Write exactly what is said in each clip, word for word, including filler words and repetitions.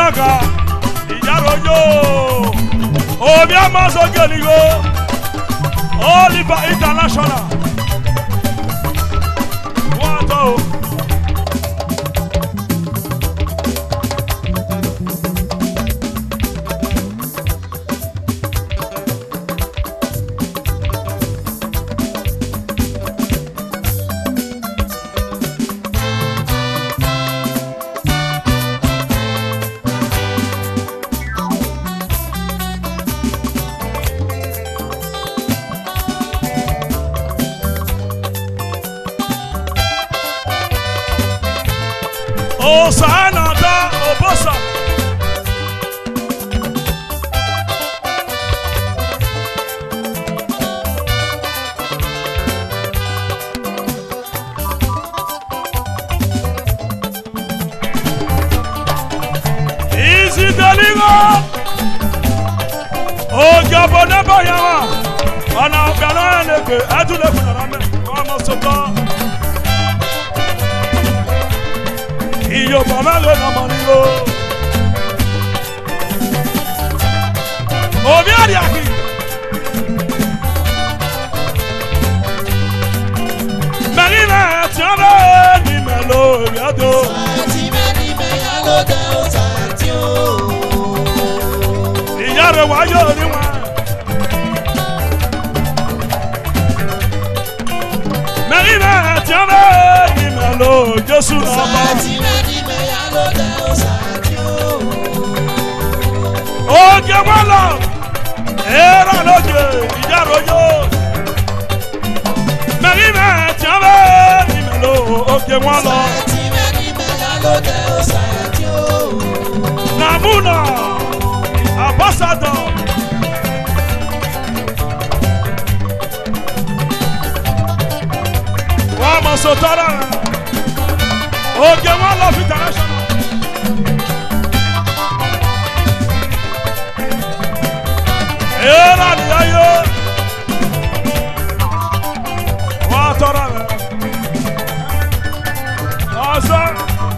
Omiaga, Iyaroyo, Omiama Zogeligo, Oliver International. Wato. Osana da Obosa. Easy Deligo. Oh, Gabon Bayama. Ana Gana Neke, Adule Funarame, Amasoka. Iyo baba le na manigo. Obi ariaki. Marina tiabe ni melo yado. Sati meni me yalo de osatio. Iyare wayo ni wa. Marina tiabe ni melo Jesu na ba. Oge wala era loge Iyaroyo Marina tiabe ni melo oge wala Namuna ambassador wa masotara oge wala international. Era ni ayo wa tora me asa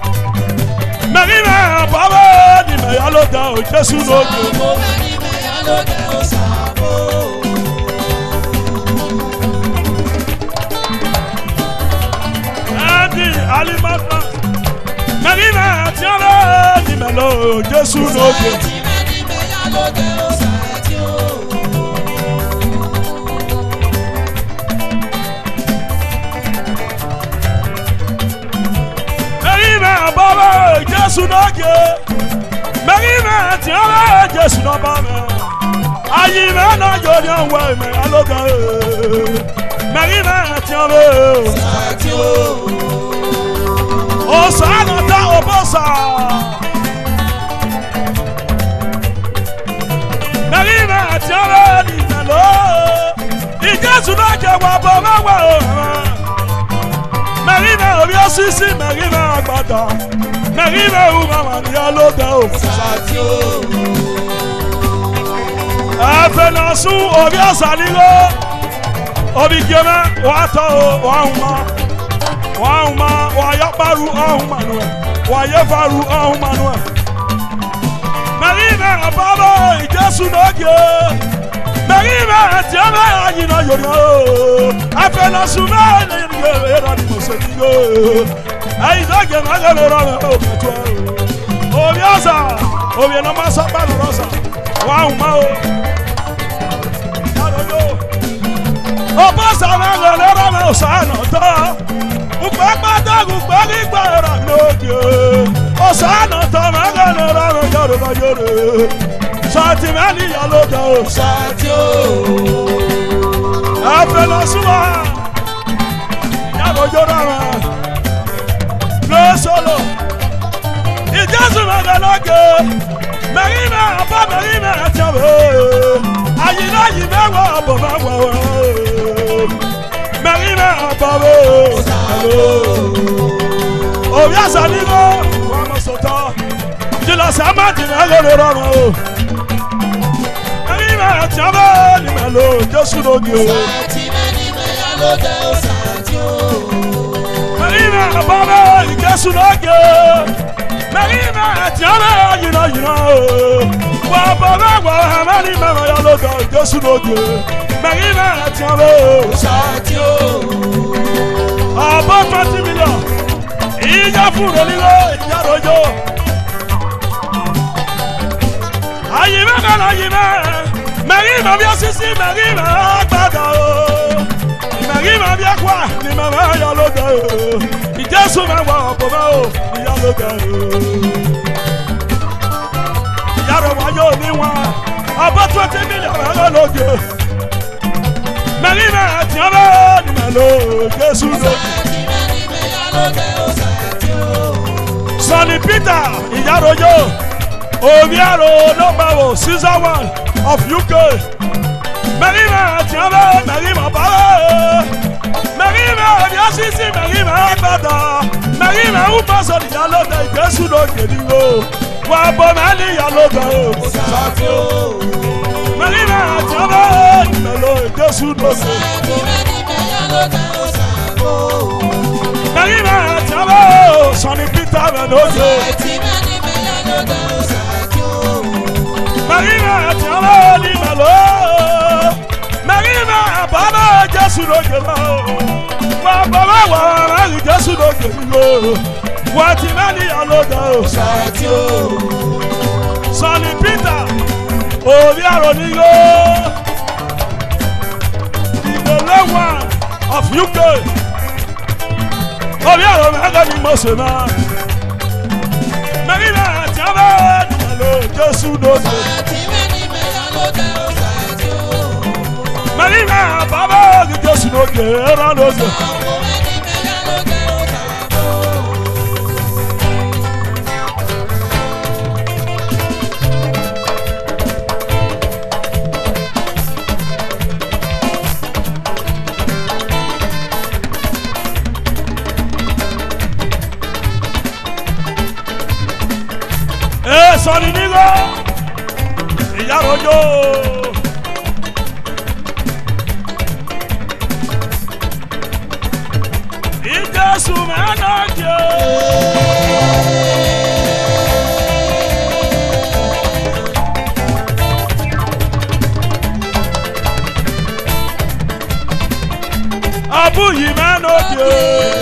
Marina baba ni me yalo da o Jesu no go ni me yalo da o sabo Adi alimata Marina tiara ni me lo Jesu no go ni me yalo da o Baba Jesu noge Marina tiara Jesu no baba Ayi me na jori anwa me aloga Marina tiara Satio Osana ta Obosa Marina tiara ni nalo I Jesu noge wa baba wa Marina obiosisi Marina agbada Marina umama ni aloga o Satio Afenasu obiosalilo Obigeme wato wahuma Wahuma wayabaru ahuma no Wayevaru ahuma no Marina baba Jesu noge Marina tiame ayina yorio Afenasu me era ni mosenigo Aizoge magamero me obeto Obiosa obieno masaba rosa Wahuma o Yaroyo Obosa me lera me osana ta Upapa ta upagi gbara noge Osana ta me lera me yoro yoro Sati meni yaloga o Satio Afela suwa Yaroyo rama No solo Ijesu me laloge Marina aba Marina atiabe Ayina yimewa abo mawa Marina aba Obiasa ligo Wama sota Jila sama dina gole rama Marina atiabe Ni melo Jesu noge Sati meni me yalo de Satio Marina aba Jesu noge Marima tiara yina yina wa baba wa hamani mama ya lodo Jesu lodo Marima tiara Satio aba twenty million ija furo lilo ija rojo ayima kana ayima Marima bia sisi Marima agbada o Marima bia kwa ni mama ya lodo Jesu ma wa baba o ya lodo yaro wa yo ni wa aba twenty million ya lodo Marima tiara ni malo Jesu lo Sonny Peter Iyarojo Obiaro Nobawo Caesar one of U K Marima tiara Marima bara Marima Yasisi Marima Agbada Marima Umaso ya lodo Jesu lo kediwo wa bo mali ya lodo Satio Marima tiara ni malo Jesu lo Marima tiara Sonny Peter Menojo Marima tiara ni malo Marima baba Jesu lo kediwo wa baba wa Jesu lo kediwo wa ti mali ya lodo Satio Sonny Peter Obiaro Nigo the low one of U K Obiaro Mega ni Mosema Marima tiara ni malo Jesu lo Marima baba Jesu lo kera lo Sonny Nigo Iyarojo Ijesu Menojo Abuyi Menojo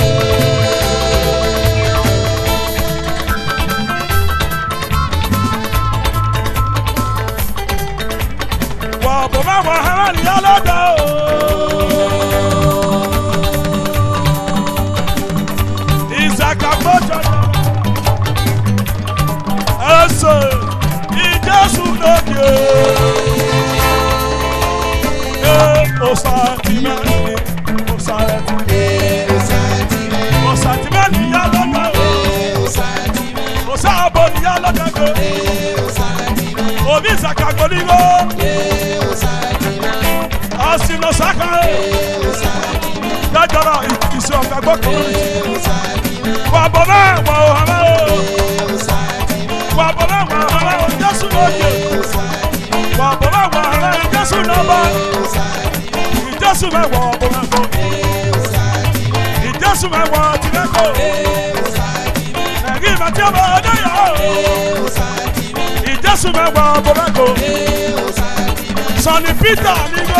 Baba wa hamani ya lodo Isaka bojo Ese Ijesu lodo Eh Osatimani Osatimani Osatimani ya lodo Osaboni ya lodo Obi Isaka goligo Asino Saka Dajara isi ọ̀gbàgbọ́ community Wà bọ̀mọ́ wà ọ̀hánà o Wà bọ̀mọ́ wà ọ̀hánà o Jésù lóye Wà bọ̀mọ́ wà ọ̀hánà o Jésù lọ́bọ̀ Ìjésù mẹ́wọ̀ ọ̀bọ̀mọ́ Ìjésù mẹ́wọ̀ tìmẹ́kọ̀ Ẹ̀rí ìmọ̀tí ọmọ ọdẹ yà ó Ìjésù mẹ́wọ̀ ọ̀bọ̀mọ́ Sonny Peter Nigo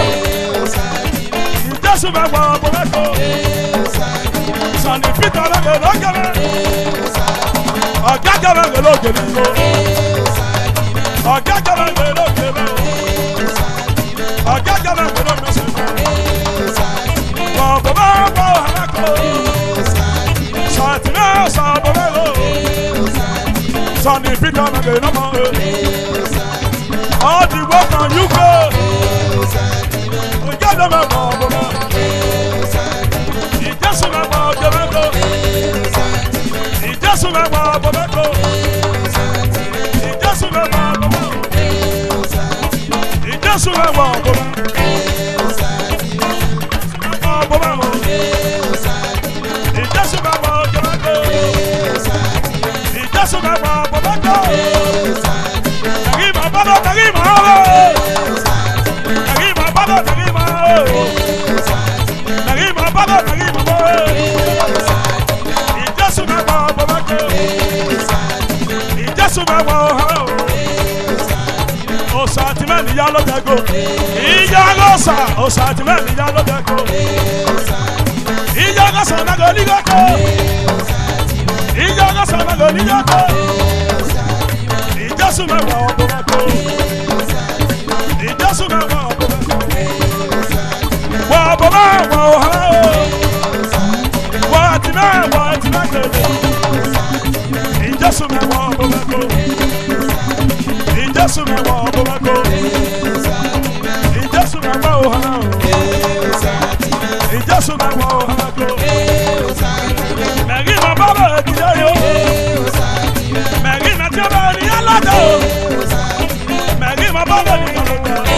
Ijesu mẹ́wàá ọ̀bọ̀mẹ́kọ̀ Sonny Peter lẹ́gbẹ̀ẹ́ lọ́gẹ̀rẹ́ ọ̀gẹ́gẹ̀rẹ́ lọ́gẹ̀rẹ́ ọ̀gẹ́gẹ̀rẹ́ lọ́gẹ̀rẹ́ ọ̀gẹ́gẹ̀rẹ́ lọ́gẹ̀rẹ́ ọ̀bọ̀mẹ́kọ̀ ọ̀hánàkọ̀ Sàtìmẹ́ sàbọ̀mẹ́kọ̀ Sonny Peter lẹ́gbẹ̀ẹ́ lọ́gẹ̀rẹ́ all the way from U K we get them about Baba it just about the Baba it just about Baba it just about Baba it just about Baba Baba it just about Baba it just about Baba Tarima baba tarima Tarima baba tarima Tarima baba tarima Ijesu mẹ́wàá baba mẹ́rin yá ló dẹ́go. Ìyá lọ́sà ọ̀sà tí mẹ́rin yá ló dẹ́go. Ìyá lọ́sà mẹ́rin onígbàkọ̀. Ìyá lọ́sà mẹ́rin onígbàkọ̀. Ìjọ́sùn mẹ́wàá ọ̀bọ̀ mẹ́kọ̀. Ìjọ́sùn mẹ́wàá ọ̀bọ̀ mẹ́kọ̀. Wà ọ̀bọ̀ mẹ́wàá ọ̀hán o. Wà àti mẹ́wàá àti mẹ́kẹ̀lẹ̀. Ìjọ́sùn mẹ́wàá ọ̀bọ̀ mẹ́kọ̀. Ìjọ́sùn mẹ́wàá ọ̀bọ̀ mẹ́kọ̀. Ìjọ́sùn mẹ́wàá ọ̀hán o. Ìjọ́sùn mẹ́wàá ọ̀hán mẹ́kọ̀. Mẹ́rin mọ́ bábà ẹ̀kíyà yó. Mẹ́rin mẹ́tí ọba ènìyàn lọ́dọ̀ o. Mẹ́rin mọ́ bábà ènìyàn lọ́dọ̀ o.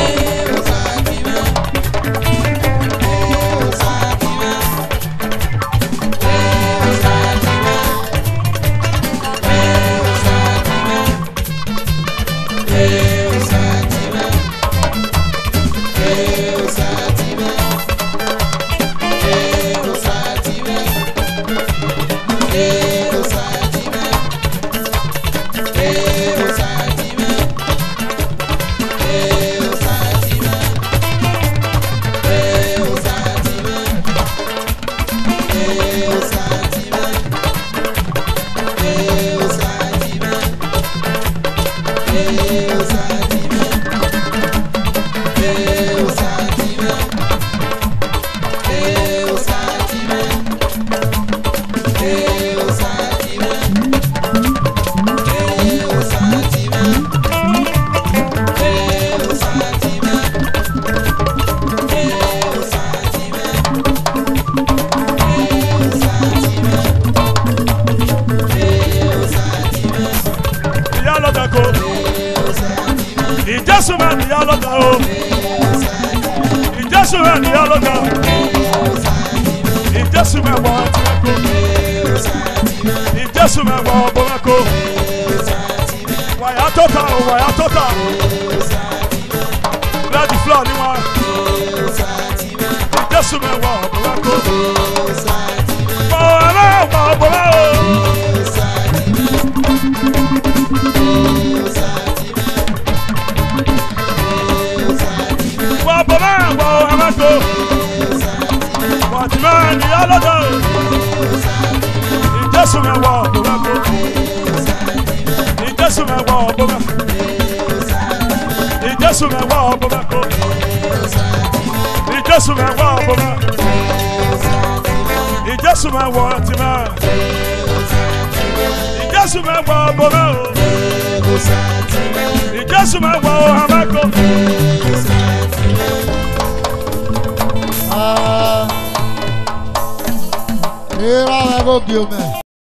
Ìjẹ́sùn mẹ́rin ìyá lọ́dọ̀ o. Ìjẹ́sùn mẹ́rin ìyá lọ́dọ̀. Ìjẹ́sùn mẹ́wàá ọtí mẹ́kọ̀. Ìjẹ́sùn mẹ́wàá ọbọ̀ mẹ́kọ̀. Wàyà tọ́ta o, wàyà tọ́ta. Lẹ́dí flọ̀ ni wọ́n. Ìjẹ́sùn mẹ́wàá ọbọ̀ mẹ́kọ̀. Wàyà mẹ́wàá ọbọ̀ mẹ́kọ̀. Wàtìmẹ́rin ìyá lọ́dọ̀. Ìjẹ́sùn mẹ́wàá ọ̀bọ̀ mẹ́kọ̀. Ìjẹ́sùn mẹ́wàá ọ̀bọ̀ mẹ́kọ̀. Ìjẹ́sùn mẹ́wàá ọ̀bọ̀ mẹ́kọ̀. Ìjẹ́sùn mẹ́wàá ọ̀bọ̀ mẹ́kọ̀. Ìjẹ́sùn mẹ́wàá ọ̀tìmẹ́. Ìjẹ́sùn mẹ́wàá ọ̀bọ̀ mẹ́kọ̀. Ìjẹ́sùn mẹ́wàá ọ̀hán mẹ́kọ̀. Ah, era algo que eu me